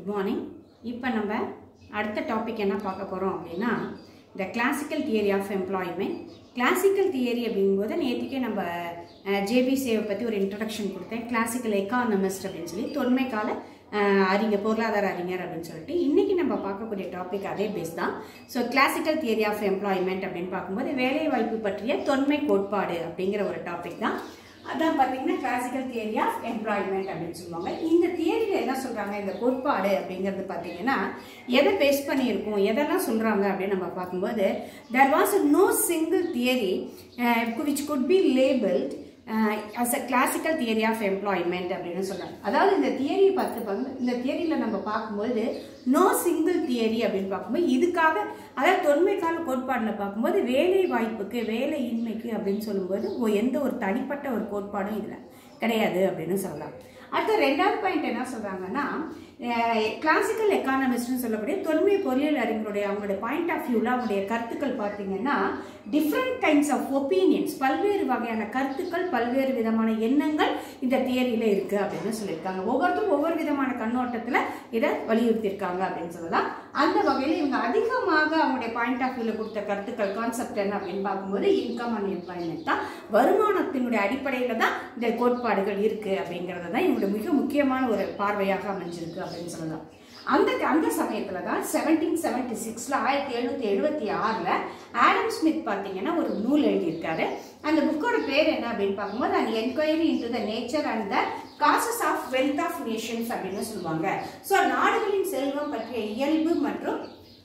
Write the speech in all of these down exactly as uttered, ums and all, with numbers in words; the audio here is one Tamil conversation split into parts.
Good morning. இப்போ நம்ம அடுத்த டாபிக் என்ன பார்க்க போகிறோம் அப்படின்னா இந்த classical theory of employment. Classical theory அப்படிங்கும்போது நேற்றுக்கே நம்ம ஜேபிசியை பற்றி ஒரு இன்ட்ரடக்ஷன் கொடுத்தேன். கிளாசிக்கல் எக்கானமிஸ்ட் அப்படின்னு சொல்லி தொன்மை கால அறிஞர், பொருளாதார அறிஞர் அப்படின்னு சொல்லிட்டு இன்றைக்கி நம்ம பார்க்கக்கூடிய டாபிக் அதே பேஸ் தான். So classical theory of employment அப்படின்னு பார்க்கும்போது வேலைவாய்ப்பு பற்றிய தொன்மை கோட்பாடு அப்படிங்கிற ஒரு டாபிக் தான். அதான் பார்த்தீங்கன்னா கிளாசிக்கல் தியரி ஆஃப் எம்ப்ளாய்மெண்ட் அப்படின்னு சொல்லுவாங்க. இந்த தியரியில் என்ன சொல்கிறாங்க, இந்த கோட்பாடு அப்படிங்கிறது பார்த்தீங்கன்னா எதை பேஸ் பண்ணியிருக்கும், எதெல்லாம் சொல்கிறாங்க அப்படின்னு நம்ம பார்க்கும்போது there was no single theory uh, which could be labeled uh, as a classical theory of employment அப்படின்னு சொல்கிறாங்க. அதாவது இந்த தியரி பார்த்து இந்த தியரியில் நம்ம பார்க்கும்போது நோ சிங்கிள் தியரி அப்படின்னு பார்க்கும்போது இதுக்காக, அதாவது தொன்மை கால கோட்பாடில் பார்க்கும்போது வேலை வாய்ப்புக்கு வேலை இன்மைக்கு அப்படின்னு சொல்லும்போது எந்த ஒரு தனிப்பட்ட ஒரு கோட்பாடும் இதில் கிடையாது அப்படின்னு சொல்லலாம். அடுத்த ரெண்டாவது பாயிண்ட் என்ன சொல்றாங்கன்னா, கிளாசிக்கல் எக்கானமிஸ்ட்னு சொல்லக்கூடிய தொன்மை பொருளியல் அறிஞருடைய அவங்களுடைய பாயிண்ட் ஆஃப் வியூவில் அவங்களுடைய கருத்துக்கள் பார்த்தீங்கன்னா டிஃப்ரெண்ட் கைண்ட்ஸ் ஆஃப் ஒப்பீனியன்ஸ், பல்வேறு வகையான கருத்துக்கள், பல்வேறு விதமான எண்ணங்கள் இந்த தியரியில் இருக்குது அப்படின்னு சொல்லியிருக்காங்க. ஒவ்வொருத்தரும் ஒவ்வொரு விதமான கண்ணோட்டத்தில் இதை வலியுறுத்தியிருக்காங்க அப்படின்னு சொல்லலாம். அந்த வகையில் இவங்க அதிகமாக அவங்களுடைய பாயிண்ட் ஆஃப் வியூவில் கொடுத்த கருத்துக்கள் கான்செப்ட் என்ன அப்படின்னு பார்க்கும்போது இன்கம் அண்ட் எம்ப்ளாய்மெண்ட் தான். வருமானத்தினுடைய அடிப்படையில் தான் இந்த கோட்பாடுகள் இருக்குது அப்படிங்கிறது தான் இவங்களுடைய மிக முக்கியமான ஒரு பார்வையாக அமைஞ்சிருக்கு அப்படின்னு சொல்லலாம். அந்த அந்த சமயத்தில் தான் செவன்டீன் செவன்டி சிக்ஸில் ஆயிரத்தி எழுநூற்றி எழுபத்தி ஆறில் ஆடம் ஸ்மித் பார்த்தீங்கன்னா ஒரு நூல் எழுதியிருக்காரு. அந்த புக்கோட பேர் என்ன அப்படின்னு பார்க்கும்போது and enquiry into the nature and the causes of wealth of nations அப்படின்னு சொல்லுவாங்க. ஸோ நாடுகளின் செல்வம் பற்றிய இயல்பு மற்றும்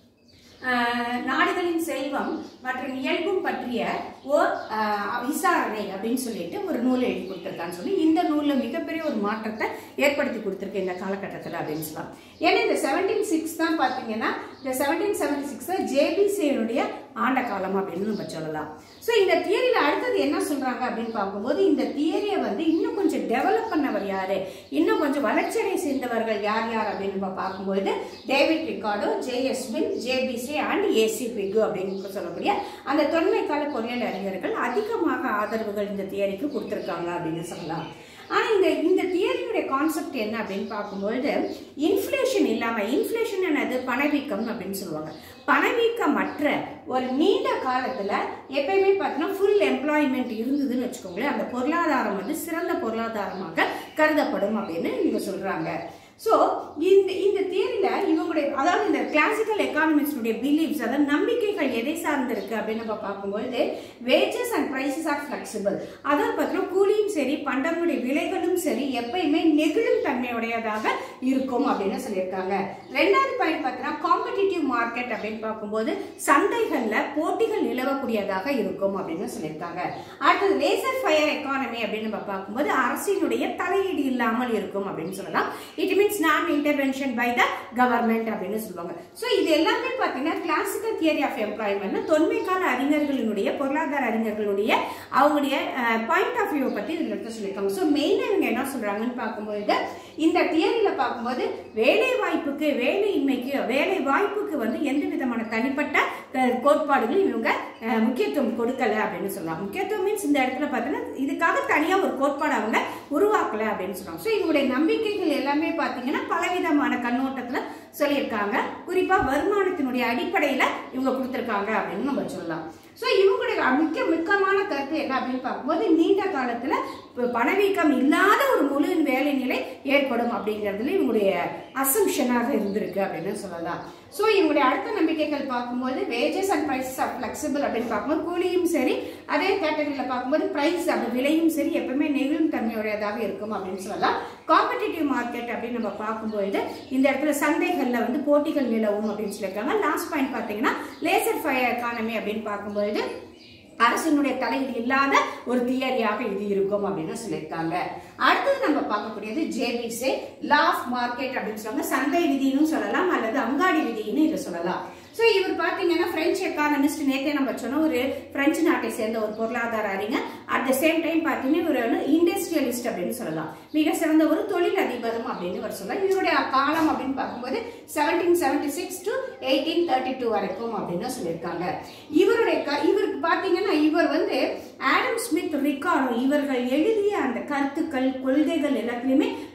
நாடுகளின் செல்வம் மற்றும் இயல்பும் பற்றிய ஓர் விசாரணை அப்படின்னு சொல்லிட்டு ஒரு நூலை எழுதி கொடுத்துருக்கான்னு சொல்லி இந்த நூலில் மிகப்பெரிய ஒரு மாற்றத்தை ஏற்படுத்தி கொடுத்துருக்கு இந்த காலகட்டத்தில் அப்படின்னு சொல்லலாம். ஏன்னா இந்த செவன்டீன் சிக்ஸ் தான் பார்த்தீங்கன்னா இந்த செவன்டீன் செவன்டி சிக்ஸ் தான் ஜேபிசியினுடைய ஆண்ட காலம் அப்படின்னு நம்ம சொல்லலாம். ஸோ இந்த தியரியில் அடுத்தது என்ன சொல்கிறாங்க அப்படின்னு பார்க்கும்போது இந்த தியரியை வந்து இன்னும் கொஞ்சம் டெவலப் பண்ணவர் யார், இன்னும் கொஞ்சம் வளர்ச்சியடை சேர்ந்தவர்கள் யார் யார் அப்படின்னு நம்ம பார்க்கும்போது David Ricardo, JS Mill, JBC and AC Pigou அப்படின்னு சொல்லக்கூடிய அந்த தொன்மை கால பொறியியல் அறிஞர்கள் அதிகமாக ஆதரவுகள் இந்த தியரிக்கு கொடுத்துருக்காங்க அப்படின்னு சொல்லலாம். ஆனால் இந்த இந்த தியரியுடைய கான்செப்ட் என்ன அப்படின்னு பார்க்கும்பொழுது இன்ஃப்ளேஷன் இல்லாமல், இன்ஃப்ளேஷன் என்னது பணவீக்கம் அப்படின்னு சொல்லுவாங்க. பணவீக்கமற்ற ஒரு நீண்ட காலத்தில் எப்பயுமே பார்த்தீங்கன்னா ஃபுல் எம்ப்ளாய்மெண்ட் இருந்ததுன்னு வச்சுக்கோங்களேன், அந்த பொருளாதாரம் வந்து சிறந்த பொருளாதாரமாக கருதப்படும் அப்படின்னு இவங்க சொல்கிறாங்க. ஸோ இந்த இந்த தியரியில் இவங்களுடைய, அதாவது இந்த கிளாசிக்கல் எக்கானமிஸ்டுடைய பிலீவ்ஸ், அதாவது நம்பிக்கைகள் எதை சார்ந்திருக்கு அப்படின்னு நம்ம பார்க்கும்போது wages and prices are flexible. அதாவது பார்த்தீங்கன்னா கூலியும் சரி பண்டங்களுடைய விலைகளும் சரி எப்பயுமே நெகிழும் தன்மையுடையதாக இருக்கும் அப்படின்னு சொல்லியிருக்காங்க. ரெண்டாவது பாயிண்ட் பார்த்தீங்கன்னா காம்படிட்டிவ் மார்க்கெட் அப்படின்னு பார்க்கும்போது சந்தைகளில் போட்டிகள் நிலவக்கூடியதாக இருக்கும் அப்படின்னு சொல்லியிருக்காங்க. அடுத்தது லேசர் ஃபயர் எக்கானமி அப்படின்னு நம்ம பார்க்கும்போது அரசினுடைய தலையீடு இல்லாமல் இருக்கும் அப்படின்னு சொல்லலாம். It means non intervention by the government அப்படின்னு சொல்லுவாங்க. ஸோ இது எல்லாமே பார்த்தீங்கன்னா கிளாசிக்கல் தியரி ஆஃப் எம்ப்ளாய்மெண்ட் தொன்மை கால அறிஞர்களுடைய, பொருளாதார அறிஞர்களுடைய அவங்களுடைய பாயிண்ட் ஆஃப் வியூவை பற்றி இதில் எடுத்து சொல்லியிருக்காங்க. ஸோ மெயினாக இவங்க என்ன சொல்றாங்கன்னு பார்க்கும்போது இந்த தியரியில் பார்க்கும்போது வேலை வாய்ப்புக்கு, வேலையின்மைக்கு, வேலை வாய்ப்புக்கு வந்து எந்த விதமான தனிப்பட்ட கோட்பாடுகளும் இவங்க முக்கியத்துவம் கொடுக்கல அப்படின்னு சொல்லலாம். முக்கியத்துவம் மீன்ஸ் இந்த இடத்துல பார்த்தீங்கன்னா இதுக்காக தனியாக ஒரு கோட்பாடு அவங்க உருவாக்கல அப்படின்னு சொல்றாங்க. ஸோ இவங்களுடைய நம்பிக்கைகள் எல்லாமே பார்த்தீங்கன்னா பலவிதமான கண்ணோட்டத்தில் சொல்லியிருக்காங்க. குறிப்பாக வருமானத்தினுடைய அடிப்படையில் இவங்க கொடுத்துருக்காங்க அப்படின்னு நம்ம சொல்லலாம். ஸோ இவங்களுடைய முக்கிய முக்கியமான கருத்து என்ன அப்படின்னு பார்க்கும்போது நீண்ட காலத்தில் பணவீக்கம் இல்லாத ஒரு முழு வேலை நிலை ஏற்படும் அப்படிங்கிறதுல இவங்களுடைய அசம்ஷனாக இருந்திருக்கு அப்படின்னு சொல்லலாம். ஸோ இவங்களுடைய அடுத்த நம்பிக்கைகள் பார்க்கும்போது wages and prices of flexible அப்படின்னு பார்க்கும்போது கூலியும் சரி, அதே கேட்டகரியில் பார்க்கும்போது ப்ரைஸ் அந்த விலையும் சரி எப்பவுமே நெகிழும் தன்மையுடையதாக இருக்கும் அப்படின்னு சொல்லலாம். காம்படிட்டிவ் மார்க்கெட் அப்படின்னு நம்ம பார்க்கும்போது இந்த இடத்துல சந்தைகளில் வந்து போட்டிகள் நிலவும் அப்படின்னு சொல்லியிருக்காங்க. லாஸ்ட் பாயிண்ட் பார்த்தீங்கன்னா லேசர் ஃபயர் எக்கானமி அப்படின்னு பார்க்கும்போது அரசினுடைய தலையீடு இல்லாத ஒரு தியரியாக இது இருக்கும் அப்படின்னு சொல்லியிருக்காங்க. அடுத்தது நம்ம பார்க்கக்கூடியது ஜேபிசி லா ஆஃப் மார்க்கெட் அப்படின்னு சொல்லுவாங்க. சந்தை விதின்னு சொல்லலாம் அல்லது அங்காடி விதின்னு இதை சொல்லலாம். ஸோ இவர் பார்த்தீங்கன்னா பிரெஞ்சு எக்கானமிஸ்ட், நேற்றே நம்ம சொன்ன ஒரு பிரெஞ்சு நாட்டை சேர்ந்த ஒரு பொருளாதார அறிஞர். அட் த சேம் டைம் பார்த்தீங்கன்னா இவர் வந்து இண்டஸ்ட்ரியலிஸ்ட் அப்படின்னு சொல்லலாம். மிக சிறந்த ஒரு தொழில் அதிபரும் அப்படின்னு இவர் சொல்லலாம். இவருடைய காலம் அப்படின்னு பார்க்கும்போது seventeen seventy six to eighteen thirty two வரைக்கும் அப்படின்னு சொல்லியிருக்காங்க. இவருடைய இவருக்கு பார்த்தீங்கன்னா இவர் வந்து ஆடம் ஸ்மித், ரிகார்டோ இவர்கள் எழுதிய அந்த கருத்துக்கள், கொள்கைகள் எல்லாத்துலேயுமே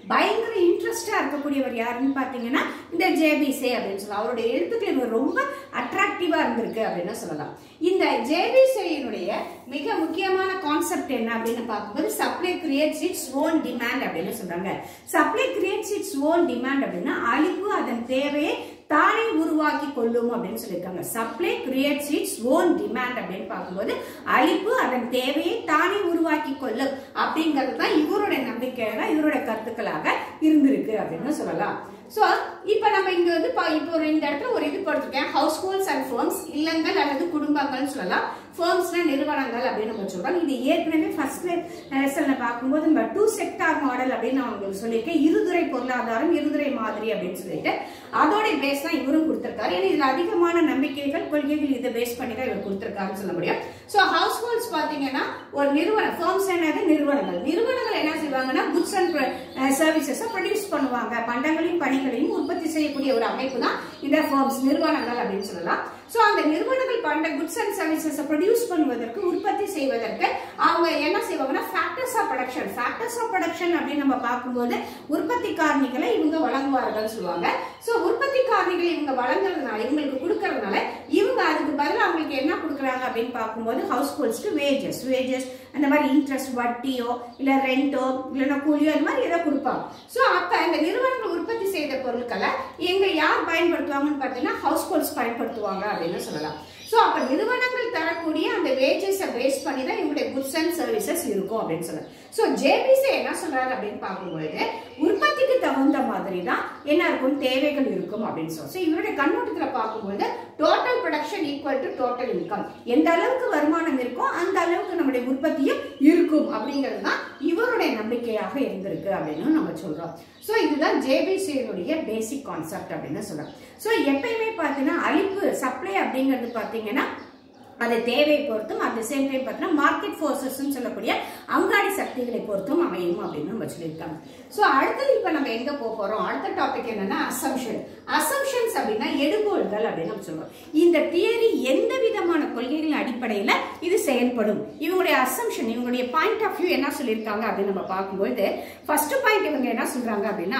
பயங்கர இன்ட்ரெஸ்டா இருக்கக்கூடியவர் யாருன்னு பாத்தீங்கன்னா இந்த ஜேபிசே அப்படின்னு சொல்லலாம். அவருடைய எழுத்துக்கள் ரொம்ப அட்ராக்டிவா இருந்திருக்கு அப்படின்னு சொல்லலாம். இந்த ஜேபிசேயினுடைய மிக முக்கியமான கான்செப்ட் என்ன அப்படின்னு பார்க்கும்போது supply creates its own demand அப்படின்னு சொல்றாங்க. Supply creates its own demand அப்படின்னா அளிப்பு அதன் தேவையை தானே உருவாக்கி கொள்ளும் அப்படின்னு சொல்லியிருக்காங்க. Supply creates its own demand அப்படின்னு பார்க்கும்போது அளிப்பு அதன் தேவையை தானே உருவாக்கி கொள்ளும் அப்படிங்கிறது தான் இவருடைய நம்பிக்கையாக இவருடைய கருத்துக்களாக இருந்திருக்கு அப்படின்னு சொல்லலாம். சோ இப்ப நம்ம இங்க வந்து இப்போ ஒரு இந்த இடத்துல ஒரு இது போட்டிருக்கேன், ஹவுஸ் ஹோல்ட்ஸ் அண்ட் ஃபர்ம்ஸ், இல்லங்கள் அல்லது குடும்பங்கள் சொல்லலாம். ஃபர்ம்ஸ்னா நிறுவனங்கள் அப்படின்னு நம்ம சொல்றோம். இது ஏற்கனவே ஃபர்ஸ்ட் லெசன்ல பார்க்கும்போது நம்ம டூ செக்டார் மாடல் அப்படின்னு நான் உங்களுக்கு சொல்லியிருக்கேன். இருதுறை பொருளாதாரம், இருதுறை மாதிரி அப்படின்னு சொல்லிட்டு அதோட பேஸ் தான் இவரும் கொடுத்திருக்காரு. ஏன்னா இதுல அதிகமான நம்பிக்கைகள் கொள்கைகள் இதை பேஸ் பண்ணி தான் இவர் கொடுத்திருக்காருன்னு சொல்ல முடியும். சோ ஹவுஸ் ஹோல்ட்ஸ் பாத்தீங்கன்னா ஒரு நிறுவனம், ஃபர்ம்ஸ் என்னது நிறுவனங்கள். நிறுவனங்கள் என்ன செய்வாங்கன்னா குட்ஸ் அண்ட் சர்வீசஸ் ப்ரொடியூஸ் பண்ணுவாங்க. பண்டங்களையும் பணிகளையும் உற்பத்தி செய்யக்கூடிய ஒரு அமைப்பு தான் இந்த ஃபர்ம்ஸ், நிறுவனங்கள் அப்படின்னு சொல்லலாம். சோ அந்த நிறுவனங்கள் பண்ட குட்ஸ் அண்ட் சர்வீசஸ் ப்ரொடியூஸ் பண்ணுவதற்கு, உற்பத்தி செய்வதற்கு அவங்க என்ன செய்வாங்கன்னா factors of production, factors of production அப்படின்னு நம்ம பார்க்கும்போது உற்பத்தி காரணிகளை இவங்க வழங்குவார்கள் சொல்லுவாங்க. சோ உற்பத்தி காரணிகளை இவங்க வழங்குறதுனால, இவங்களுக்கு கொடுக்கறதுனால இவங்க அதுக்கு பதில் அவங்களுக்கு என்ன கொடுக்குறாங்க அப்படின்னு பார்க்கும்போது ஹவுஸ் ஹோல்ட்ஸ்க்கு வேஜஸ் வேஜஸ் அந்த மாதிரி இன்ட்ரெஸ்ட், வட்டியோ இல்ல ரெண்டோ இல்லைன்னா கூலியோ அந்த மாதிரி ஏதோ கொடுப்பாங்க. சோ அப்ப இந்த நிறுவனங்கள் உற்பத்தி செய்த பொருட்களை எங்க யார் பயன்படுத்துவாங்கன்னு பார்த்தீங்கன்னா ஹவுஸ் ஹோல்ட்ஸ் பயன்படுத்துவாங்க அப்படின்னு சொல்லலாம். சோ அப்ப நிறுவனங்கள் தரக்கூடிய அந்த வேஜஸ் பேஸ் பண்ணி தான் இவங்களுடைய குட்ஸ் அண்ட் சர்வீசஸ் இருக்கும் அப்படின்னு சொல்றாங்க. சோ ஜேபிசி என்ன சொல்றாரு அப்படின்னு பார்க்கும்போது உற்பத்திக்கு தகுந்த மாதிரி தான் என்ன இருக்கும், தேவைகள் இருக்கும் அப்படின்னு சொல்றோம். சோ இவருடைய கண்ணோட்டத்துல பார்க்கும்போது total production equal to total income, எந்த அளவுக்கு வருமானம் இருக்கோ அந்த அளவுக்கு நம்முடைய உற்பத்தியும் இருக்கும் அப்படிங்கிறது தான் இவருடைய நம்பிக்கையாக இருந்திருக்கு அப்படின்னு நம்ம சொல்றோம். சோ இதுதான் ஜேபிசியினுடைய பேசிக் கான்செப்ட் அப்படின்னு சொல்றோம். சோ எப்பயுமே பார்த்தீங்கன்னா அளிப்பு, சப்ளை அப்படிங்கிறது பார்த்தீங்கன்னா அது தேவை பொறுத்தும், அட் தி சேம் டைம் பார்த்தீங்கன்னா மார்க்கெட் ஃபோர்ஸஸ் சொல்லக்கூடிய அங்காடி சக்திகளை பொறுத்தும் அமையும் அப்படின்னு நம்ம சொல்லியிருக்காங்க. சோ அடுத்தது இப்ப நம்ம எங்க போக போறோம், அடுத்த டாபிக் என்னன்னா அசம்ஷன். அசம்ஷன்ஸ் அப்படின்னா எடுகோள்கள் அப்படின்னு நம்ம சொல்றோம். இந்த தியரி எந்த விதமான கொள்கைகளின் அடிப்படையில இது செயல்படும், இவங்களுடைய அசம்ஷன், இவங்களுடைய பாயிண்ட் ஆஃப் வியூ என்ன சொல்லியிருக்காங்க அப்படின்னு நம்ம பார்க்கும்போது ஃபர்ஸ்ட் பாயிண்ட் இவங்க என்ன சொல்றாங்க அப்படின்னா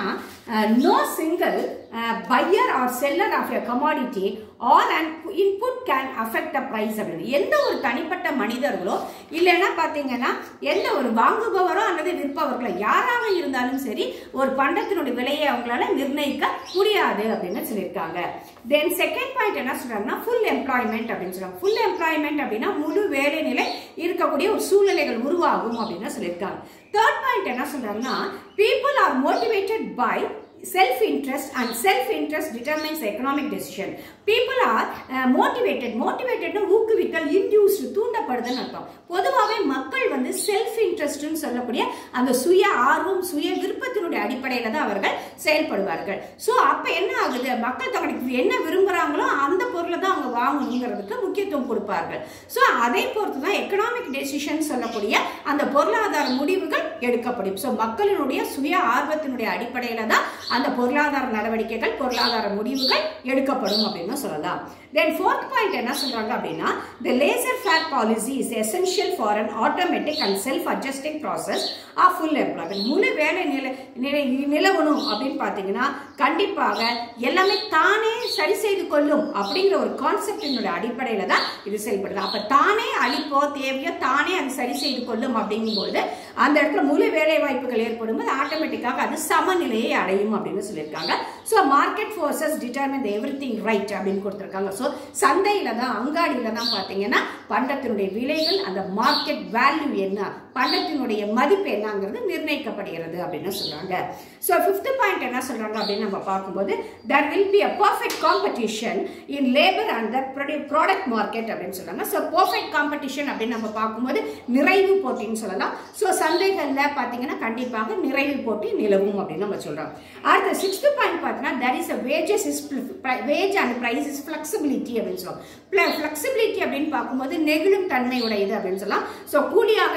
no single buyer or seller of a commodity or an input can affect the price அப்படின்னு. எந்த ஒரு தனிப்பட்ட மனிதர்களோ இல்லைன்னா பாத்தீங்கன்னா எந்த ஒரு வாங்குபவரோ அல்லது விற்பவர்களோ யாராக இருந்தாலும் சரி ஒரு பண்டத்தினுடைய விலையை அவங்களால நிர்ணயிக்க முடியாது அப்படின்னு சொல்லியிருக்காங்க. தென் செகண்ட் பாயிண்ட் என்ன சொல்றாங்கன்னா ஃபுல் எம்ப்ளாய்மெண்ட் அப்படின்னு சொல்றாங்க. ஃபுல் எம்ப்ளாய்மெண்ட் அப்படின்னா முழு வேலை நிலை இருக்கக்கூடிய ஒரு சூழ்நிலைகள் உருவாகும் அப்படின்னு சொல்லியிருக்காங்க. தேர்ட் பாயிண்ட் என்ன சொல்றாங்கன்னா people are motivated by self interest and self interest determines economic decision. People are uh, motivated motivated ஊக்குவித்தல், induced தூண்டப்படுதல் அர்த்தம். பொதுவாகவே மக்கள் வந்து செல்ஃப் இன்ட்ரெஸ்ட்னு சொல்லக்கூடிய அந்த சுய ஆர்வம், சுய விருப்பத்தினுடைய அடிப்படையில தான் அவர்கள் செயல்படுவார்கள். சோ அப்ப என்ன ஆகுது, மக்கள் தங்களுக்கு என்ன விரும்புறாங்களோ அந்த பொருளை தான் அவங்க வாங்கணுங்கிறதுக்கு முக்கியத்துவம் கொடுப்பார்கள். சோ அதை பொறுத்து தான் எக்கனாமிக் டெசிஷன் சொல்லக்கூடிய அந்த பொருளாதார முடிவுகள் எடுக்கப்படும். சோ மக்களினுடைய சுய ஆர்வத்தினுடைய அடிப்படையில தான் அந்த பொருளாதார நடவடிக்கைகள், பொருளாதார முடிவுகள் எடுக்கப்படும் அப்படின்னு சொல்லலாம். Then fourth point என்ன சொல்றாங்க அப்படின்னா the laissez-faire policy is essential for an automatic and self-adjusting process of full employment. முழு வேலை நிலை நிலவணும் அப்படின்னு பாத்தீங்கன்னா கண்டிப்பாக எல்லாமே தானே சரி செய்து கொள்ளும் அப்படிங்கிற ஒரு கான்செப்டினுடைய அடிப்படையில தான் இது செயல்படுது. அப்ப தானே அளிப்போ தேவையோ தானே அது சரி செய்து கொள்ளும் அப்படிங்கும்போது அந்த இடத்துல முழு வேலை வாய்ப்புகள் ஏற்படும் போது ஆட்டோமேட்டிக்காக அது சமநிலையை அடையும் அப்படின்னு சொல்லியிருக்காங்க. So market forces determine everything right அப்படின்னு கொடுத்துருக்காங்க. ஸோ சந்தையில தான், அங்காடியில தான் பார்த்தீங்கன்னா பண்டத்தினுடைய விலைகள், அந்த மார்க்கெட் வேல்யூ என்ன, பண்டத்தினுடைய மதிப்பு என்னங்கிறது நிர்ணயிக்கப்படுகிறது அப்படின்னு சொல்றாங்க. ஸோ ஃபிஃப்த் பாயிண்ட் என்ன சொல்றாங்க அப்படின்னு நம்ம பார்க்கும்போது there will be a perfect competition in labor and the product market அப்படின்னு சொல்றாங்க. ஸோ perfect competition அப்படின்னு நம்ம பார்க்கும்போது நிறைவு போட்டின்னு சொல்லலாம். ஸோ சந்தைகள்ல பார்த்தீங்கன்னா கண்டிப்பாக நிறைவு போட்டி நிலவும் அப்படின்னு நம்ம சொல்றோம். அடுத்த சிக்ஸ்த் பாயிண்ட் பார்த்தீங்கன்னா there is a wages is wage and price is flexibility அப்படின்னு சொல்லுவோம். flexibility அப்படின்னு பார்க்கும்போது நெகிழும் தன்மை உடையது அப்படின்னு சொல்லலாம். ஸோ கூலியாக இருந்தாலும்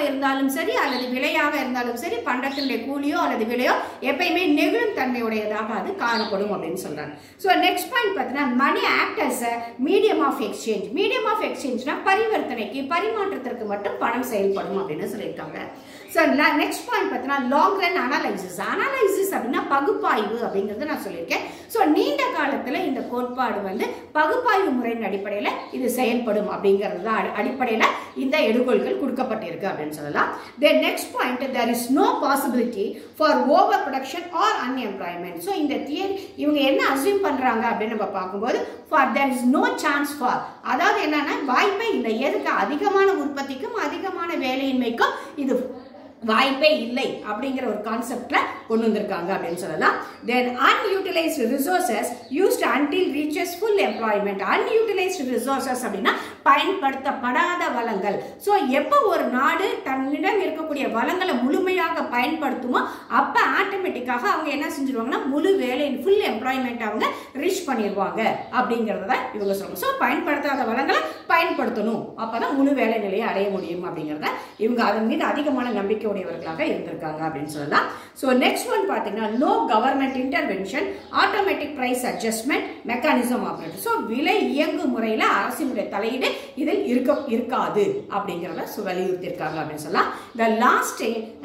இருந்தாலும் சரி அல்லது விலையாக இருந்தாலும் சரி பண்டத்தினுடைய கூலியோ அல்லது விலையோ எப்பயுமே நெகிழும் தன்மையுடையதாக அது காணப்படும் அப்படின்னு சொல்றாங்க. ஸோ நெக்ஸ்ட் பாயிண்ட் பார்த்தீங்கன்னா money act as a medium of exchange. Medium of எக்ஸ்சேஞ்ச்னா பரிவர்த்தனைக்கு பரிமாற்றத்திற்கு மட்டும் பணம் செயல்படும் அப்படின்னு சொல்லியிருக்காங்க. ஸோ நெக்ஸ்ட் பாயிண்ட் பார்த்தீங்கன்னா லாங் ரன் அனலைசிஸ். அனலைசிஸ் அப்படின்னா பகுப்பாய்வு அப்படிங்கிறது நான் சொல்லியிருக்கேன். ஸோ நீண்ட காலத்தில் இந்த கோட்பாடு வந்து பகுப்பாய்வு முறையின் அடிப்படையில் இது செயல்படும் அப்படிங்கிறது தான் அடிப்படையில் இந்த எடுகோள்கள் கொடுக்கப்பட்டிருக்கு அப்படின்னு சொல்லலாம். Then next point there is no possibility for over production or unemployment. So இந்த தியரி இவங்க என்ன அசியூம் பண்ணுறாங்க அப்படின்னு நம்ம பார்க்கும்போது for there is no chance for, அதாவது என்னன்னா வாய்ப்பே இல்லை. எதுக்கு? அதிகமான உற்பத்திக்கும் அதிகமான வேலையின்மைக்கும் இது வாய்ப்பே இல்லை அப்படிங்கிற ஒரு கான்செப்ட்ல கொண்டு வந்திருக்காங்க அப்படின்னு சொல்லலாம். Then unutilised resources used until reaches full employment. Unutilised resources அப்படின்னா பயன்படுத்தப்படாத வளங்கள். ஸோ எப்போ ஒரு நாடு தன்னிடம் இருக்கக்கூடிய வளங்களை முழுமையாக பயன்படுத்துமோ அப்போ ஆட்டோமேட்டிக்காக அவங்க என்ன செஞ்சிருவாங்கன்னா முழு வேலை ஃபுல் எம்ப்ளாய்மெண்ட் அவங்க ரீச் பண்ணிடுவாங்க அப்படிங்கிறத இவங்க சொல்லுவாங்க. ஸோ பயன்படுத்தாத வளங்களை பயன்படுத்தணும், அப்போதான் முழு வேலை நிலையை அடைய முடியும் அப்படிங்கிறத இவங்க அதன் மீது அதிகமான நம்பிக்கை உடையவர்களாக இருந்திருக்காங்க அப்படின்னு சொல்லலாம். ஸோ நெக்ஸ்ட் ஒன் பார்த்தீங்கன்னா no government intervention automatic price adjustment mechanism operate. So விலை இயங்கு முறையில் அரசினுடைய தலையீடு இதில் இருக்க இருக்காது அப்படிங்கிறத வலியுறுத்தியிருக்காங்க அப்படின்னு சொல்லலாம். த லாஸ்ட்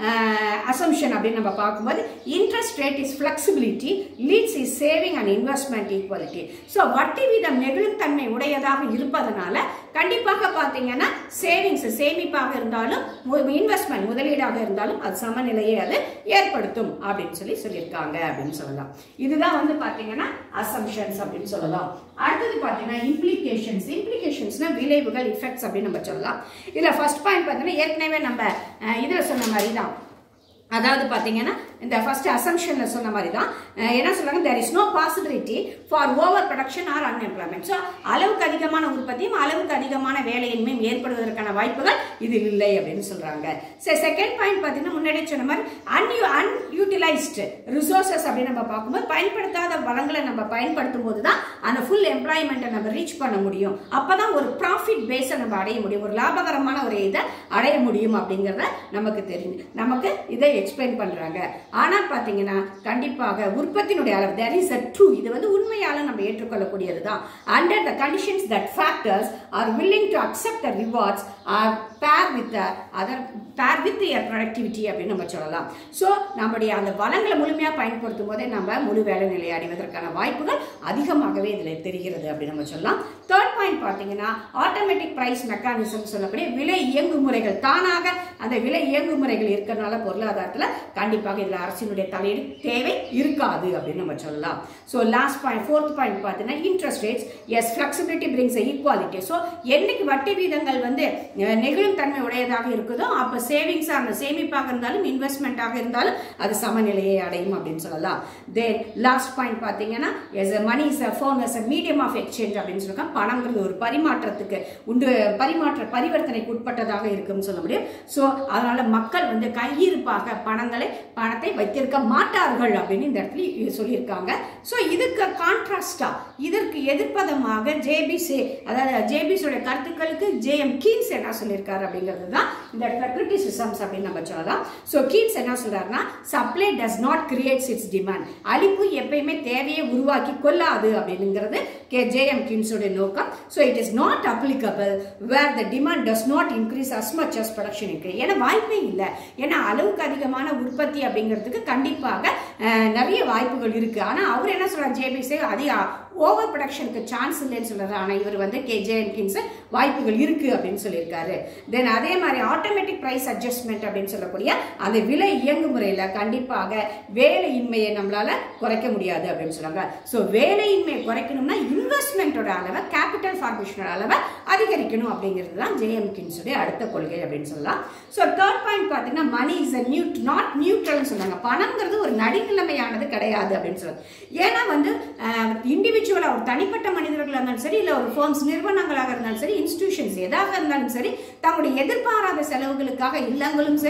அசம்ஷன் அப்படின்னு நம்ம பார்க்கும்போது interest rate is flexibility leads is saving and investment equality. So வட்டி வீதம் நெகிழும் தன்மை உடையதாக இருப்பதனால கண்டிப்பாக பார்த்தீங்கன்னா சேவிங்ஸ் சேமிப்பாக இருந்தாலும் இன்வெஸ்ட்மெண்ட் முதலீடாக இருந்தாலும் அது சமநிலையை அது ஏற்படுத்தும் அப்படின்னு சொல்லி சொல்லியிருக்காங்க அப்படின்னு சொல்லலாம். இதுதான் வந்து பார்த்தீங்கன்னா அசம்ஷன்ஸ் அப்படின்னு சொல்லலாம். அடுத்தது பார்த்தீங்கன்னா இம்ப்ளிகேஷன்ஸ். இம்ப்ளிகேஷன்ஸ்னா விளைவுகள், இஃபெக்ட்ஸ் அப்படின்னு நம்ம சொல்லலாம். இதில் ஃபர்ஸ்ட் பாயிண்ட் பார்த்தீங்கன்னா ஏற்கனவே நம்ம இதில் சொன்ன மாதிரி தான், அதாவது பார்த்தீங்கன்னா இந்த ஃபர்ஸ்ட் அசம்ஷன்ல சொன்ன மாதிரி தான் என்ன சொல்றாங்க, there is no possibility for over production or unemployment. So அளவுக்கு அதிகமான உற்பத்தியும் அளவுக்கு அதிகமான வேலையின்மையும் ஏற்படுவதற்கான வாய்ப்புகள் இது இல்லை அப்படின்னு சொல்றாங்க. சரி, செகண்ட் பாயிண்ட் பார்த்தீங்கன்னா முன்னாடி சொன்ன மாதிரி அன்யூ அன்யூட்டிலைஸ்டு ரிசோர்சஸ் அப்படின்னு நம்ம பார்க்கும்போது பயன்படுத்தாத வளங்களை நம்ம பயன்படுத்தும் போது தான் அந்த ஃபுல் எம்ப்ளாய்மெண்ட்டை நம்ம ரீச் பண்ண முடியும். அப்பதான் ஒரு ப்ராஃபிட் பேஸை நம்ம அடைய முடியும், ஒரு லாபகரமான ஒரு இதை அடைய முடியும் அப்படிங்கிறத நமக்கு தெரியும். நமக்கு இதை எக்ஸ்பிளைன் பண்றாங்க. ஆனா பாத்தீங்கன்னா கண்டிப்பாக உற்பத்தியினுடைய அளவு there is a true, இது வந்து உண்மையால நம்ம ஏற்றுக்கொள்ளக்கூடியது தான். under the conditions that factors are willing to accept the rewards are pair with the other pair with their productivity அப்படின்னு நம்ம சொல்லலாம். ஸோ நம்முடைய அந்த வளங்களை முழுமையா பயன்படுத்தும் போதே நம்ம முழு வேலை நிலையை அடைவதற்கான வாய்ப்புகள் அதிகமாகவே இதில் தெரிகிறது அப்படின்னு நம்ம சொல்லலாம். தேர்ட் பாயிண்ட் பார்த்தீங்கன்னா ஆட்டோமேட்டிக் பிரைஸ் மெக்கானிசம் சொல்லக்கூடிய விலை இயங்குமுறைகள், தானாக அந்த விலை இயங்குமுறைகள் இருக்கிறதுனால பொருளாதாரத்தில் கண்டிப்பாக இதில் அரசினுடைய தலையீடு தேவை இருக்காது அப்படின்னு நம்ம சொல்லலாம். So last point fourth point பார்த்தீங்கன்னா interest rates as flexibility brings equality. So என்னைக்கு வட்டி வீதங்கள் வந்து நெகிழும் தன்மை உடையதாக இருக்குதோ அப்போ சேவிங்ஸாக அந்த சேமிப்பாக இருந்தாலும் இன்வெஸ்ட்மெண்ட்டாக இருந்தாலும் அது சமநிலையை அடையும் அப்படின்னு சொல்லலாம். தென் லாஸ்ட் பாயிண்ட் பார்த்தீங்கன்னா as money is a phone as a medium of exchange அப்படின்னு சொல்லுவாங்க. பணங்கிறது ஒரு பரிமாற்றத்துக்கு உண்டு, பரிமாற்ற பரிவர்த்தனைக்கு உட்பட்டதாக இருக்குன்னு சொல்ல முடியும். ஸோ அதனால மக்கள் வந்து கையிருப்பாக பணங்களை பணத்தை வைத்திருக்க மாட்டார்கள் அப்படின்னு இந்த இடத்துல சொல்லியிருக்காங்க. ஸோ இதுக்கு கான்ட்ராஸ்டா இதற்கு எதிர்ப்பதமாக ஜேபிசி, அதாவது ஜேபிசியோட கருத்துக்களுக்கு ஜே எம் கீன்ஸ் என்ன சொல்லியிருக்காரு அப்படிங்கிறது தான் இந்த இடத்துல கிரிட்டிசிசம்ஸ் அப்படின்னு நம்ம சொல்லலாம். ஸோ கீன்ஸ் என்ன சொல்றாருன்னா supply does not creates its demand, அளிப்பு எப்பயுமே தேவையை உருவாக்கி கொள்ளாது அப்படிங்கிறது ஜே எம் கீன்ஸோட நோக்கம். So it is not applicable where the demand does not increase as much as production increase. ஏன்னா வாய்ப்பே இல்லை. ஏன்னா அளவுக்கு அதிகமான உற்பத்தி அப்படிங்கிறதுக்கு கண்டிப்பாக நிறைய வாய்ப்புகள் இருக்கு. ஆனால் அவர் என்ன சொல்றாரு, ஜேபிசி அதிக ஓவர் ப்ரொடக்ஷனுக்கு சான்ஸ் இல்லைன்னு சொல்றாரு. ஆனால் இவர் வந்து கே ஜே எம் கீன்ஸ் வாய்ப்புகள் இருக்கு அப்படின்னு சொல்லியிருக்காரு. தென் அதே மாதிரி ஆட்டோமேட்டிக் பிரைஸ் அட்ஜஸ்ட்மெண்ட் அப்படின்னு சொல்லக்கூடிய அந்த விலை இயங்கு முறையில் கண்டிப்பாக வேலையின்மையை நம்மளால குறைக்க முடியாது அப்படின்னு சொல்றாங்க. ஸோ வேலையின்மையை குறைக்கணும்னா இன்வெஸ்ட்மெண்ட்டோட அளவை, கேபிட்டல் ஃபார்மேஷனோட அளவை அதிகரிக்கணும் அப்படிங்கிறது தான் ஜே எம் கீன்ஸுடைய அடுத்த கொள்கை அப்படின்னு சொல்லலாம். ஸோ தேர்ட் பாயிண்ட் பார்த்தீங்கன்னா மணி இஸ் அ நியூட் நாட் நியூட்ரல்னு சொன்னாங்க. பணங்கிறது ஒரு நடுநிலைமையானது கிடையாது அப்படின்னு சொல்றாங்க. ஏன்னா வந்து இண்டிவிஜுவலா ஒரு தனிப்பட்ட மனிதர்களாக இருந்தாலும் சரி, இல்லை ஒரு ஃபர்ம்ஸ் நிறுவனங்களாக இருந்தாலும் சரி, இன்ஸ்டிடியூஷன்ஸ் எதாக இருந்தாலும் சரி, தங்களுடைய எதிர்பாராத செலவுகளுக்காக இல்லங்களும் சரி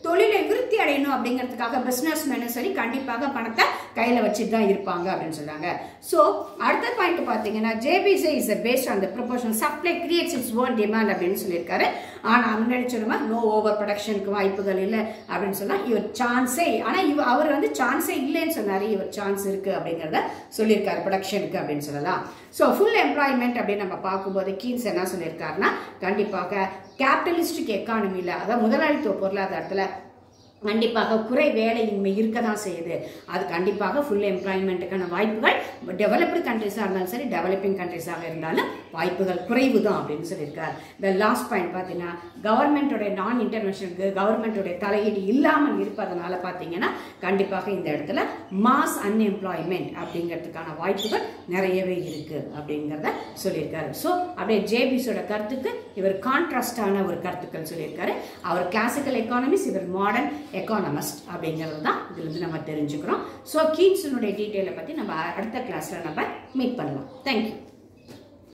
தொழிலை விருத்தி அடையணும் அப்படிங்கிறதுக்காக பிஸ்னஸ் மேனும் சரி கண்டிப்பாக பணத்தை கையில் வச்சுட்டு தான் இருப்பாங்க அப்படின்னு சொல்றாங்க. ஸோ அடுத்த பாயிண்ட் பார்த்தீங்கன்னா JBC is based on the proportion supply creates its own demand அப்படின்னு சொல்லியிருக்காரு. ஆனால் முன்னாடி சொன்ன நோ ஓவர் ப்ரொடக்ஷனுக்கு வாய்ப்புகள் இல்லை அப்படின்னு சொன்னால் இவர் சான்ஸே, ஆனால் இவ அவர் வந்து சான்ஸே இல்லைன்னு சொன்னார், இவர் சான்ஸ் இருக்கு அப்படிங்கிறத சொல்லியிருக்காரு ப்ரொடக்ஷனுக்கு அப்படின்னு சொல்லலாம். ஸோ ஃபுல் எம்ப்ளாய்மெண்ட் அப்படின்னு நம்ம பார்க்கும்போது கீன்ஸ் என்ன சொல்லியிருக்காருன்னா கண்டிப்பாக கேபிட்டலிஸ்டிக் எக்கானமியில் அதாவது முதலாளித்துவ பொருளாதாரத்தில் கண்டிப்பாக குறை வேலையின்மை இருக்க தான் செய்யுது. அது கண்டிப்பாக ஃபுல் எம்ப்ளாய்மெண்ட்டுக்கான வாய்ப்புகள் டெவலப்டு கண்ட்ரிஸாக இருந்தாலும் சரி டெவலப்பிங் கண்ட்ரிஸாக இருந்தாலும் வாய்ப்புகள் குறைவு தான் அப்படின்னு சொல்லியிருக்காரு. இந்த லாஸ்ட் பாயிண்ட் பார்த்தீங்கன்னா கவர்மெண்ட்டோடைய நான் இன்டர்வென்ஷனுக்கு கவர்மெண்ட்டோடைய தலையீடு இல்லாமல் இருப்பதனால பார்த்தீங்கன்னா கண்டிப்பாக இந்த இடத்துல மாஸ் அன்எம்ப்ளாய்மெண்ட் அப்படிங்கிறதுக்கான வாய்ப்புகள் நிறையவே இருக்கு அப்படிங்கிறத சொல்லியிருக்காரு. ஸோ அப்படியே ஜேபிஸோட கருத்துக்கு இவர் கான்ட்ராஸ்டான ஒரு கருத்துக்கள் சொல்லியிருக்காரு. அவர் கிளாசிக்கல் எக்கானமிஸ்ட், இவர் மாடர்ன் எக்கானமிஸ்ட் அப்படிங்கிறது தான் இதுலேருந்து நம்ம தெரிஞ்சுக்கிறோம். ஸோ கீன்ஸனுடைய டீட்டெயிலை பற்றி நம்ம அடுத்த கிளாஸில் நம்ம மீட் பண்ணலாம். தேங்க்யூ.